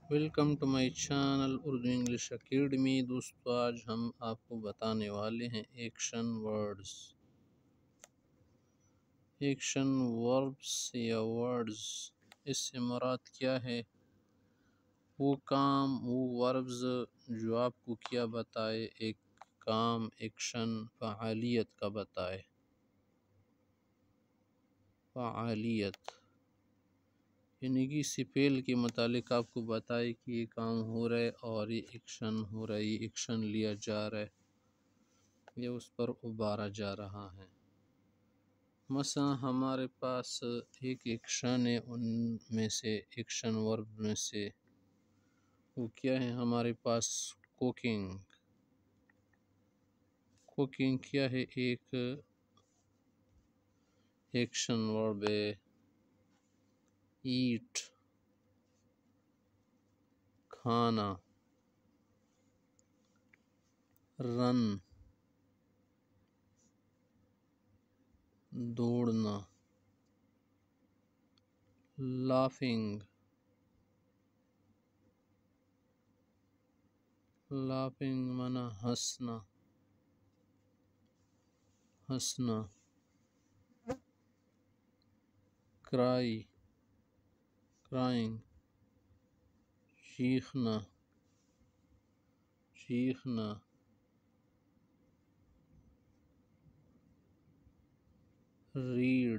Welcome to my channel Urdu English academy. دوستو آج ہم آپ کو بتانے والے ہیں ایکشن ورڈز، ایکشن وربس یا ورڈز۔ اس سے مراد کیا ہے؟ وہ کام، وہ وربز جو آپ کو کیا بتائے، ایک کام، ایکشن، فعالیت کا بتائے۔ فعالیت یعنی کہ اس سے فعل کے متعلق آپ کو بتائے کہ یہ کام ہو رہا ہے اور یہ ایکشن ہو رہا ہے، یہ ایکشن لیا جا رہا ہے، یہ اس پر ابھارا جا رہا ہے۔ مثلا ہمارے پاس ایک ایکشن ہے، ان میں سے ایکشن ورب میں سے وہ کیا ہے ہمارے پاس؟ کوکنگ۔ کوکنگ کیا ہے؟ ایک ایکشن ورب ہے۔ ایٹ کھانا، رن دوڑنا، لافنگ مانا ہنسنا، کرائنگ چیخنا، ریڈ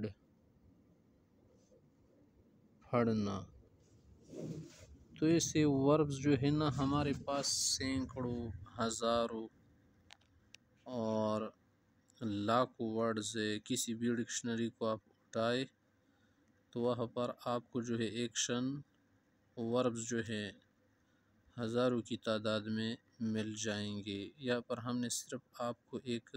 پڑھنا۔ تو ایسے وربز جو ہے نا ہمارے پاس سینکڑوں، ہزاروں اور لاکھوں ورڈز ہے۔ کسی بھی ڈکشنری کو آپ اٹھائے تو وہاں پر آپ کو جو ہے ایکشن وربز جو ہے ہزاروں کی تعداد میں مل جائیں گے۔ یہاں پر ہم نے صرف آپ کو ایک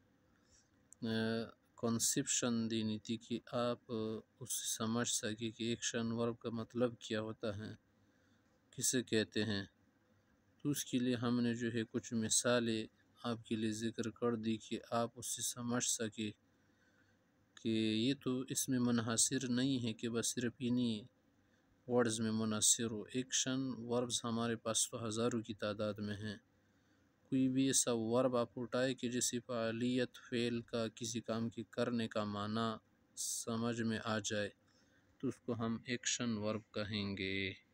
کنسیپشن دینی تھی کہ آپ اس سے سمجھ سکیں کہ ایکشن ورب کا مطلب کیا ہوتا ہے، کسے کہتے ہیں۔ تو اس کے لیے ہم نے جو ہے کچھ مثالیں آپ کے لیے ذکر کر دی کہ آپ اس سے سمجھ سکیں کہ یہ تو اس میں منحصر نہیں ہے کہ بس صرف انہی ورڈز میں منحصر ہو۔ ایکشن وربز ہمارے پاس تو ہزاروں کی تعداد میں ہیں۔ کوئی بھی ایسا ورب آپ اٹھائے کہ جیسی فعالیت، فعل کا، کسی کام کے کرنے کا معنی سمجھ میں آ جائے تو اس کو ہم ایکشن ورب کہیں گے۔